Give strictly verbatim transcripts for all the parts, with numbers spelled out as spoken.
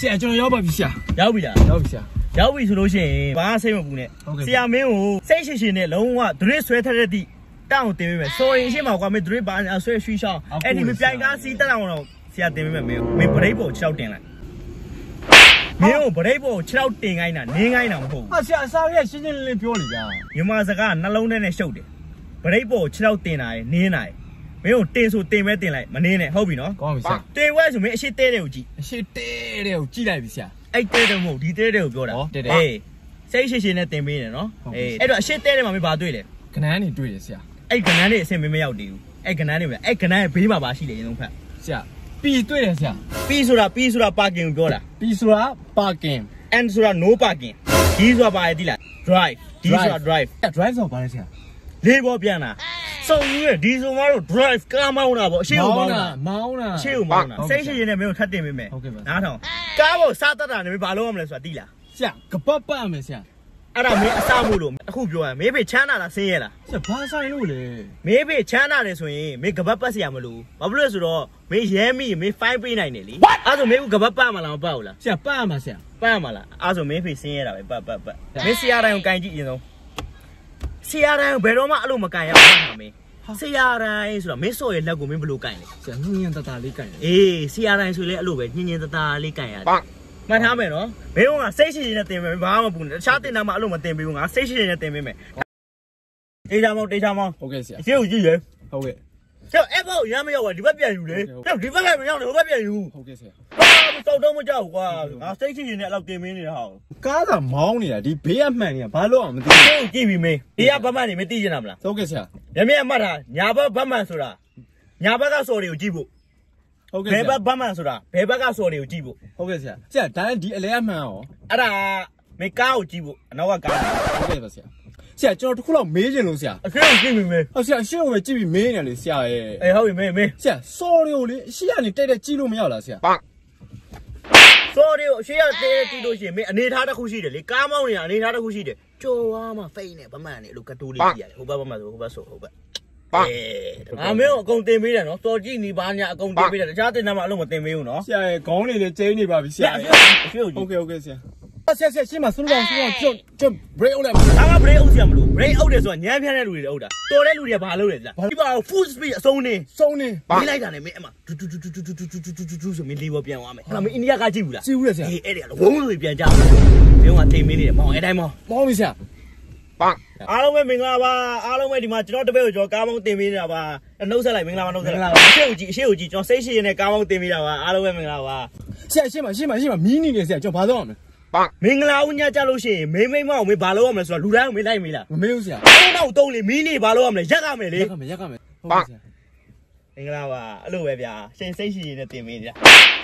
ဆရာကျွန်တော်ရောက်ပါပြီဆရာရောက်ပြီလားရောက်ပြီဆရာရောက်ပြီဆိုလို့ရှိရင်ဘာစိတ်မပူနဲ့ဆရာမင်းကိုစိတ်ရှိရှိနဲ့လုံးဝဒရစ်ဆွဲထက်တဲ့တိတောင်းတင်ပေးမယ်ဆိုရင်အရှင်းမှာကွာမင်းဒရစ်ဘာဆွဲရွှီရှောင်းအဲ့ဒီမပြိုင်ကားစီးတက်အောင်တော့ဆရာတင်ပေးမယ်မင်းမင်းဗရိတ်ပေါ်၆တင်လိုက်မင်းကိုဗရိတ်ပေါ်၆တင်ခိုင်းတာနင်းခိုင်းတာမဟုတ်ဘူးဟာဆရာအစားရဲ့ရှင်းရှင်းလင်းလင်းပြောနေကြမြန်မာစကားနှလုံးထဲနဲ့ရှုပ်တယ်ဗရိတ်ပေါ်၆တင်တာရယ်နင်းတာရယ်မင်းကိုတင်ဆိုတင်မဲတင်လိုက်မနင်းနဲ့ဟုတ်ပြီနော်ကောင်းပြီဆရာတင်ဝဲဆိုမင်းအရှိတဲတဲ့ကိုကြည့်အရှိတဲတဲ့ကိုကြည့်လိုက်ပြီဆရာအဲ့တဲတဲ့မဟုတ်ဒီတဲတဲ့ကိုပြောတာအေးစိတ်ရှိရှိနဲ့တင်ပေးနေနော်အေးအဲ့တော့အရှိတဲတဲ့မှာမင်းဘာတွေ့လဲကနန်းနေတွေ့တယ်ဆရာအဲ့ကနန်းနေအဆင်မမရောက်သေးဘူးအဲ့ကနန်းနေမလားအဲ့ကနန်းရဲ့ဘေးမှာပါရှိတယ်ရင်ဆုံးဖက်ဆရာပီတွေ့တယ်ဆရာပီဆိုတာပီဆိုတာပါကင်ကိုပြောတာပီဆိုတာပါကင် and ဆိုတာ no parking ဒီဆိုတာပါရည်တိလား drive ဒီဆိုတာ drive drive ဆိုပါလေဆရာလေးပေါ်ပြန်လာစုံကြီးရဲ့ဒီဆိုမှတော့ drive ကားမောင်းတာပေါ့အရှိကိုမောင်းတာမောင်းတာအရှိကိုမောင်းတာစိတ်ရှိရင်လည်းမင်းကိုထပ်တင်ပေးမယ်နားထောင်ကားပေါ်စားတတ်တာနဲ့မင်းဘာလုပ်ရမလဲဆိုတာသိလားဆရာကပတ်ပတ်မယ်ဆရာအဲ့ဒါမင်းအစားမို့လို့အခုပြောရမေးဖေချမ်းသာလားဆင်းရဲလားဆရာဘာဆိုင်လို့လဲမေးဖေချမ်းသာတယ်ဆိုရင်မင်းကပတ်ပတ်စရာမလိုဘာဖြစ်လို့လဲဆိုတော့မင်းရဲမိမင်းဖိုင်းပေးနိုင်တယ်လေအဲ့ဆိုမင်းကကပတ်ပတ်မလားမပတ်ဘူးလားဆရာပတ်ရမှာဆရာပတ်ရမှာလားအဲ့ဆိုမင်းဖေဆင်းရဲတာပဲပတ်ပတ်ပတ်မင်းဆရာတိုင်းကိုကန်ကြည့်ရင်ဆုံးဆရာတိုင်းဘယ်တော့မှအဲ့လိုမကန်ရဘူးဟာမင်းဆရာတိုင်းဆိုတော့မင်းစော်ရဲ့လက်ကိုမင်းဘယ်လိုကန်လဲဆရာညင်ညင်တတလေးကန်ရအေးဆရာတိုင်းဆိုလေအဲ့လိုပဲညင်ညင်တတလေးကန်ရတယ်မှတ်ထားမယ်နော်မင်းကစိတ်ရှိရှိနဲ့တင်မယ်ဘာမှမပူနဲ့တခြားတင်တာမှအဲ့လိုမတင်ပေးဘူးငါစိတ်ရှိရှိနဲ့တင်ပေးမယ်တေးချာမောင်းတေးချာမောင်းဟုတ်ကဲ့ဆရာအရှင်းကိုကြည့်ရဟုတ်ကဲ့ကျတော့အဲ့ဘောရမ်းမရောက်ပါဒီဘက်ပြန်ယူလေကျတော့ဒီဘက်ကမရောက်နဲ့ဟိုဘက်ပြန်ယူဟုတ်ကဲ့ဆရာဘာစောက်တော့မကြောက်ကွာငါစိတ်ရှိရှိနဲ့အဲ့လောက်တင်မင်းနေတာဟာကားကမောင်းနေတာဒီဘေးအမှန်နေတာဘာလို့အောင်မသိဘူးကိုကြည့်ပြီးမင်းဒီကဘက်မှန်နေမသိချင်တာမလားဟုတ်ကဲ့ဆရာမြမြအမှတ်ထားညာဘက်ဘက်မှန်ဆိုတာညာဘက်ကစော်တွေကိုကြည့်ဖို့ဟုတ်ကဲ့ဘယ်ဘက်ဘက်မှန်ဆိုတာဘယ်ဘက်ကစော်တွေကိုကြည့်ဖို့ဟုတ်ကဲ့ဆရာဆရာဒါဒီအလဲအမှန်ရောအဲ့ဒါမင်းကားကိုကြည့်ဖို့အနောက်ကကားဟုတ်ကဲ့ပါဆရာဆရာကျွန်တော်တခုလောက်မေးချင်လို့ဆရာအရှင်းကိုကြည့်ပြီးမင်းဟုတ်ဆရာအရှင်းကိုပဲကြည့်ပြီးမေးနေလေဆရာရဲ့အေးဟုတ်ပြီမင်းမင်းဆရာစော်တွေကိုလေအရှင်းကနေတက်တက်ကြည့်လို့မရလားဆရာစော်တွေကိုအရှင်းကတဲတဲကြည့်လို့ရှိရင်မင်းအနေထားတစ်ခုရှိတယ်လေကားမောင်းနေတာအနေထားတစ်ခုရှိတယ်ကြော်သွားမှဖိတ်နေဗမှန်နေအဲ့လိုကတိုးလေးကြည့်ရတယ်ဟိုဘက်ဗမှန်ဆိုဟိုဘက်ဆိုဟိုဘက်အေးငါမင်းကိုအကုန်တင်ပေးတယ်နော်စော်ကြည့်နေပါညာအကုန်တင်ပေးတယ်တခြားတင်တာမှအလုံးမတင်ပေးဘူးနော်ဆရာရဲ့ခေါင်းလေးလည်းကျင်းနေပါပြီဆရာအရှင်းကိုဟုတ်ကဲ့ဟုတ်ကဲ့ဆရာဆရာဆရာရှင်းမှာဆုံးတော့ဆုံးတော့ကျွတ်ကျွတ် break အုပ်လိုက်ပါဒါက break အုပ်စရာမလို break အုပ်တယ်ဆိုတာညမ်းဖြန်းတဲ့လူတွေအုပ်တာတော်တဲ့လူတွေကဘာလုပ်လဲလားဒီပါ full speed အဆုံးနေဆုံးနေပြီးလိုက်တာနဲ့မင်းအမဒူဒူဒူဒူဒူဒူဒူဒူဒူဒူဆိုမင်းလေးပေါ်ပြန်သွားမယ်အဲ့ဒါမင်းအိန္ဒိယကကြည့်ဘူးလားကြည့်ဘူးလေဆရာအေးအဲ့ဒါဝုန်းလို့ပြန်ကြမင်းကတိမ်မင်းနေတယ်မောင်အဲ့တိုင်းမောင်မောင်းပြီဆရာပန်းအားလုံးပဲမင်္ဂလာပါအားလုံးပဲဒီမှာကျွန်တော်တပည့်ကိုကျွန်တော်ကားမောင်းတင်ပေးနေတာပါနှုတ်ဆက်လိုက်မင်္ဂလာပါနှုတ်ဆက်လိုက်အရှိကိုကြည့်အရှိကိုကြည့်ကျွန်တော်စိတ်ရှိရတဲ့ကားမောင်းတင်ပေးတာပါအားလုံးပဲမင်္ဂလာပါဆရာရှင်းပါရှင်းပါရှင်းပါမီးနေနေဆရာကျွန်တော်ဘာလုပ်ရမလဲပန်းမင်္ဂလာဦးညကြလို့ရှိရင်မိမ့်မိမ့်မောင်မေးဘာလုပ်ရမလဲဆိုတော့လူတိုင်းကိုမေးလိုက်မေးလားမမေးဘူးဆရာအဲ့တော့တုံးလေမီးနေဘာလုပ်ရမလဲရက်ရမယ်လေရက်ရမယ်ရက်ရမယ်ဟုတ်ပါဆရာမင်္ဂလာပါအဲ့လိုပဲဗျာရှင်စိတ်ရှိရတဲ့တင်ပေးနေတာ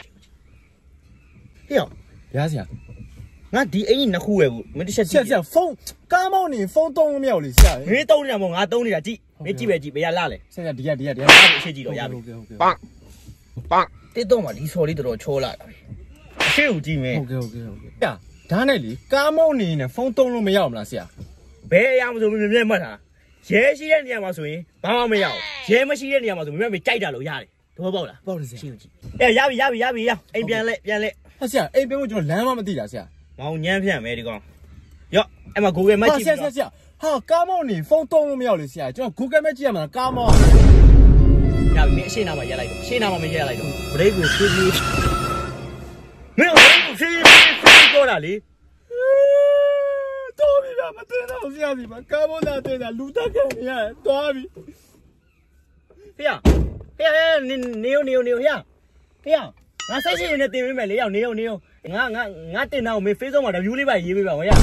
ဟေ့ရောဗျာဆရာငါဒီအင်ကြီးနှစ်ခုပဲဘူးမင်းတစ်ချက်ကြည့်ဆရာဖုန်းကားမောင်းနေဖုန်းသုံးလို့မရဘူးလေဆရာမင်းသုံးနေတာမဟုတ်ငါသုံးနေတာကြည့်မင်းကြည့်ပဲကြည့်ဘယ်ရလာလဲဆရာဒီကဒီကဒီကအရှိကြည့်တော့ရပြီပန်းပန်းတိတော့မှဒီစော်လေးတော်တော်ချောလာတာအရှိကိုကြည့်မယ်ဟုတ်ကဲ့ဟုတ်ကဲ့ဟုတ်ကဲ့ဆရာဒါနဲ့လေကားမောင်းနေနေဖုန်းသုံးလို့မရဘူးလားဆရာဘယ်အရာမဆိုမြင်မြင်မှတ်တာရဲရှိတဲ့နေရာမှာဆိုရင်ဘာမှမရဘူးရဲမရှိတဲ့နေရာမှာဆိုမြင်မြင်ကြိုက်တာလို့ရတယ်သဘောပေါက်လားပေါက်တယ်ဆရာရှိကိုကြည့်အဲရပြီရပြီရပြီရအိမ်ပြန်လဲပြန်လဲဟာဆရာအိမ်ပြန်ဖို့ကျွန်တော်လမ်းမမသိတာဆရာမောင်ညမ်းဖြန့်မယ်ဒီကောင်ရော့အဲ့မှာ Google Map ကြည့်ပြီးတော့ဆရာဆရာဟာကားမောင်းနေဖုန်းသုံးလို့မရဘူးလေဆရာကျွန်တော် Google Map ကြည့်ရမှာကားမောင်းရပြီမင်းအရှင်းနာမှာရက်လိုက်တော့အရှင်းနာမှာမရက်လိုက်တော့ break ကိုဖြည်းဖြည်းမင်း break ကိုဖြည်းဖြည်းဖြည်းပြောတာလေတော်ပြီဗျမတင်တော့ဆရာစီမှာကားမောင်းတာတင်တာလူတက်ခဲ့နေရတော်ပြီဖေရဖေရနေနေနေနေဖေရဖေရငါစိတ်ရှိနေတင်ပေးမယ်လေရောက်နေရောက်နေရောက်ငါငါငါတင်တော့မေ Facebook မှာ review လေးပါရေးပေးပါဝရ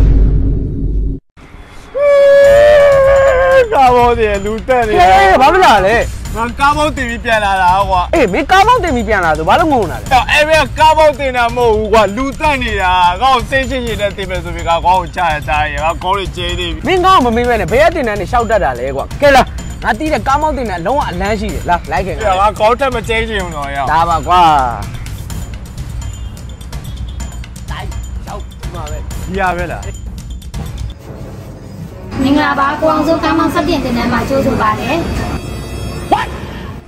ကားမောင်းတယ်လူတက်နေဟေးဘာဖြစ်လာလဲငါကားမောင်းတင်ပြီးပြန်လာတာကွာအေးမင်းကားမောင်းတင်ပြီးပြန်လာဆိုဘာလို့ငုံတာလဲအဲ့ဘယ်ကားမောင်းတင်တာမဟုတ်ဘူးကွာလူတက်နေတာကောင်းစိတ်ရှိရှိနဲ့တင်မယ်ဆိုပြီးကောင်းကိုကြားရတာရကောင်းကိုကျင်းနေပြီမင်းကောင်းမမေးပဲနဲ့ဘယ်ကတင်တန်းနေရှောက်တတ်တာလဲကွာကဲလားငါတီးတဲ့ကားမောင်းတင်တာလုံးဝအလန်းရှိတယ်လာလိုက်ခင်ငါကောင်းထက်မကျင်းချင်ဘူးတော့ရောက်ဒါပါကွာတိုင်းရောက်ဒီမှာပဲဒီရပဲလားမင်္ဂလာပါကိုအောင်စိုးကားမောင်းဆက်ပြင်တင်တန်းမှာကြိုးဆိုပါတယ် What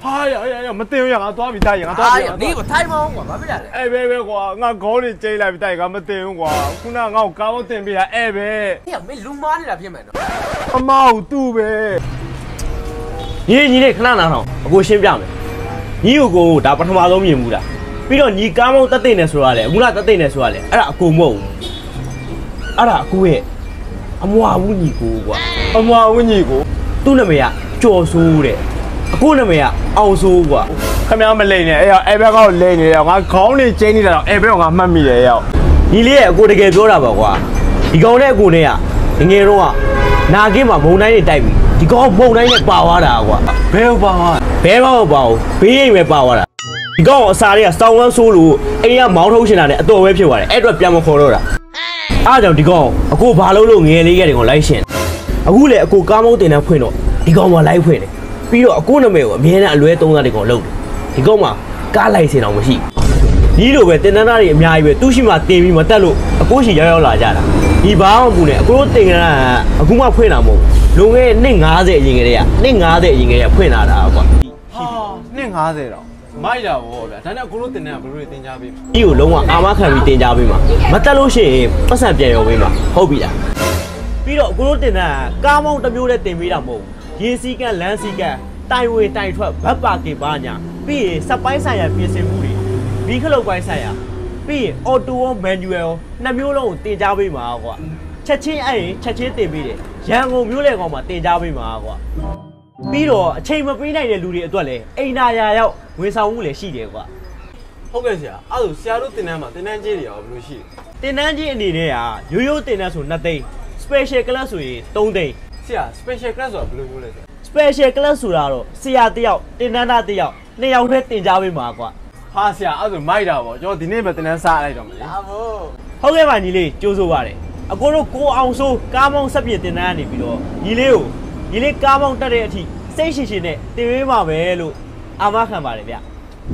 ဟာရရရမတင်ရငါသွားပြီတိုက်ရငါသွားပြီနေကထိုင်မောင်းကွာဘာဖြစ်လဲအဲ့ပဲပဲကွာငါခေါင်းတွေကျိလိုက်ပြီတိုက်ငါမတင်ဘူးကွာခုနငါ့ကိုကားမတင်ပေးတာအဲ့ပဲဟေ့မင်းလူမားနေတာဖြစ်မယ်နော်အမောက်သူ့ပဲညီညီလေးခဏနာတော့အကိုရှင်းပြမယ်ညီကိုကိုဒါပထမဆုံးမြင်မှုလားပြီးတော့ညီကားမောင်းတက်သိနေဆိုတာလေအခုလားတက်သိနေဆိုတာလေအဲ့ဒါအကိုမဟုတ်ဘူးအဲ့ဒါအကိုရဲ့အမွာဘူးညီကိုကွာအမဝင်းကြီးကိုသူ့နာမည်ကကျော်စိုးတဲ့အခုနာမည်ကအောင်စိုးကွာခမရမလိမ့်နဲ့အဲ့ရောက်အဲ့ဘက်ကောလိမ့်နေတယ်ငါခေါင်းတွေကျိနေတာတော့အဲ့ဘက်ကငါမှတ်မိတယ်ရောက်ညီလေးရဲ့အကိုတကယ်ပြောတာပါကွာဒီကောင်နဲ့အကိုနဲ့ကငငယ်တော့ကနာကင်းမှာမုံတိုင်းတွေတိုက်ပြီးဒီကောင်မုံတိုင်းနဲ့ပါသွားတာကွာဘယ်ပါဟာဘဲတော့ပါဘူးဘေးရိမ်ပဲပါသွားတာဒီကောင်အစာတွေကစောင်းဝမ်းဆိုးလို့အိမ်ကမောင်းထုတ်ရှင်တာနဲ့အတော်ပဲဖြစ်သွားတယ်အဲ့အတွက်ပြန်မခေါ်တော့တာအားကြောင့်ဒီကောင်အကိုဘာလို့လို့ငယ်လေးကတည်းကလိုက်ရှင်အခုလေအကိုကားမောင်းတင်တန်းဖွင့်တော့ဒီကောင်မှလိုက်ဖွင့်တယ်ပြီးတော့အကိုနာမည်ကိုအမြဲတမ်းအလွဲသုံးသားတွေကောင်လုပ်တယ်ဒီကောင်မှကားလိုက်စင်အောင်မရှိဒီလိုပဲတင်တန်းသားတွေအများကြီးပဲသူ့ရှိမှတင်ပြီးမတက်လို့အကိုရှိရောက်ရောက်လာကြတာဒီဘာမှမပူနဲ့အကိုတို့တင်ကန်းကအခုမှဖွင့်တာမဟုတ်လုံခဲ့နှစ်ငါးဆယ်အရင်ကတည်းကနှစ်ငါးဆယ်အရင်ကတည်းကဖွင့်လာတာကွာဟာနှစ်ငါးဆယ်တော့မိုက်တာဗောဗျာဒါနဲ့အခုလို့တင်တယ်ဘယ်လိုတွေတင်ကြပေးမှာဒီကိုလုံးဝအာမခံပြီးတင်ကြပေးမှာမတက်လို့ရှိရင်ပတ်စံပြန်ရောပေးမှာဟုတ်ပြီလားပြီးတော့အခုတို့တင်တာကားမောင်းတစ်မျိုးနဲ့တင်ပေးတာမဟုတ်ဘူးရေစီးကန်လမ်းစီးကန်တိုင်ဝေတိုင်ထွက်ဘတ်ပါကင်ပါညာပြီးရင်စက်ပိုင်းဆိုင်ရာပြင်ဆင်မှုတွေဘီခလုတ်ပိုင်းဆိုင်ရာပြီးရင်အော်တိုရောမန်နျူရယ်ရောနှစ်မျိုးလုံးကိုတင်ကြပေးမှာကွာချက်ချင်းအဲ့ရင်ချက်ချင်းတင်ပေးတယ်ရန်ကုန်မျိုးလေကောင်မှာတင်ကြပေးမှာကွာပြီးတော့အချိန်မပေးနိုင်တဲ့လူတွေအတွက်လည်းအိမ်နာရာရောက်ဝန်ဆောင်မှုလည်းရှိတယ်ကွာဟုတ်ကဲ့ဆရာအဲ့ဒါဆရာတို့တင်တန်းမှာတင်တန်းကြီးတွေရောဘယ်လိုရှိလဲတင်တန်းကြီးအနေနဲ့ကရိုးရိုးတင်တန်းဆိုနှစ်သိန်း special class ဆိုရင်သုံးသိန်းဆရာ special class ဆိုတာဘယ်လိုမျိုးလဲဆရာ special class ဆိုတာတော့ဆရာတစ်ယောက်တင်တန်းသားတစ်ယောက်နှစ်ယောက်တည်းတင်ကြပေးမှာကွာဟာဆရာအဲ့ဒါမိုက်တာဗောကျွန်တော်ဒီနေ့ပဲတင်တန်းစားလိုက်တော့မယ်လေဟာဘောဟုတ်ကဲ့ပါညီလေးကြိုးစိုးပါတယ်အကိုတို့ကိုအောင်စိုးကားမောင်းဆက်ပြည့်တင်တန်းကနေပြီးတော့ညီလေးကိုညီလေးကားမောင်းတက်တဲ့အထိစိတ်ရှိရှိနဲ့တင်ပေးမှာပဲလို့အာမခံပါတယ်ဗျ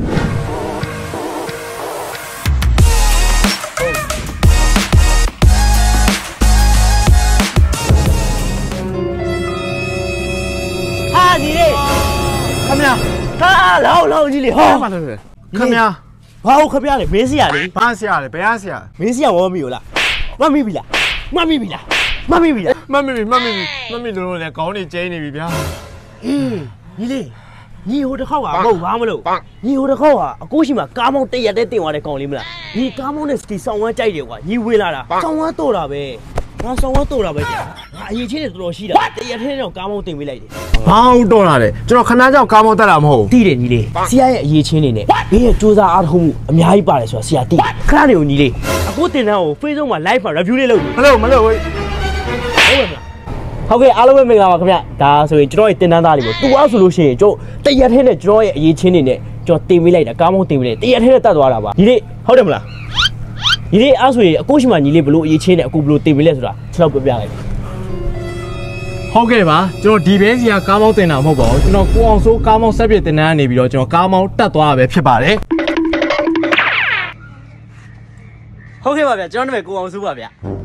ဟာညီလေးခမရဟာလောက်လောက်ကြီးလေဟောခမရခမရဘာဟုတ်ခပြလေမင်းစီရလေဘာဆရာလဲဘယ်ဟာဆရာမင်းစီရဝမီကိုလားမမီပြီလားမမီပြီလားမမီပြီလားမမီမမီမမီတို့လည်းခေါင်းတွေကျိနေပြီဗျာအေးညီလေးညီဟိုတစ်ခေါက်ကမဟုတ်ဘာမလို့ညီဟိုတစ်ခေါက်ကအကိုရှိမှာကားမောင်းတရက်တည်းတင်သွားတဲ့ကောင်လေးမလားညီကားမောင်းနဲ့စကီဆောင်းဝမ်းကြိုက်တယ်ကွာညီဝေးလာတာဆောင်းဝမ်းတော့တာပဲငါဆောင်းဝမ်းတော့တာပဲကြာငါအရေးချင်းတွေတော်တော်ရှိတာတရက်တည်းတော့ကားမောင်းတင်ပေးလိုက်တယ်ဘာဟုတ်တော့လာတယ်ကျွန်တော်ခဏကြောင်ကားမောင်းတက်တာမဟုတ်တိတယ်ညီလေးဆရာရဲ့အရေးချင်းနေနဲ့ဘေးရဲ့စူးစမ်းအားထုတ်မှုအများကြီးပါတယ်ဆိုတာဆရာတိခဏနေကိုညီလေးအခုတင်တန်းကို Facebook မှာ live မှာ review လေးလုပ်ပြီမလို့မလို့ဝေးဟုတ်ပါမလားဟုတ်ကဲ့အားလုံးပဲမင်္ဂလာပါခင်ဗျဒါဆိုရင်ကျွန်တော်ရဲ့တင်တန်းသားလေးကိုတူအားဆိုလို့ရှိရင်ကျွန်တော်တရက်ထဲနဲ့ကျွန်တော်ရဲ့အရေးချင်းနေနဲ့ကျွန်တော်တင်ပေးလိုက်တာကားမောင်းတင်ပေးလိုက်တရက်ထဲနဲ့တတ်သွားတာပါညီလေးဟုတ်တယ်မလားညီလေးအားဆိုရင်အခုရှိမှညီလေးဘလို့အရေးချင်းနဲ့အခုဘလို့တင်ပေးလဲဆိုတာကျွန်တော်ပြပြလိုက်ဟုတ်ကဲ့ပါကျွန်တော်ဒီဘဲစီကကားမောင်းတင်တာမဟုတ်ပါဘူးကျွန်တော်ကိုအောင်စိုးကားမောင်းဆက်ပြတင်တန်းကနေပြီးတော့ကျွန်တော်ကားမောင်းတက်သွားတာပဲဖြစ်ပါတယ်ဟုတ်ကဲ့ပါဗျာကျွန်တော်နာမည်ကိုအောင်စုပါဗျာ